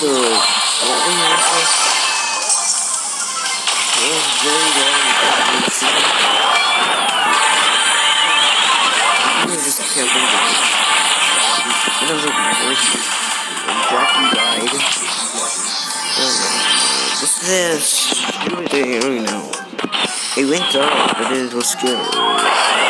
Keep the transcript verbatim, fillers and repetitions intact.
the golden rifle. It was very well machine. I just can't believe it. It doesn't work. Jackie died. What's this? I don't really know. It went up, but it was scary.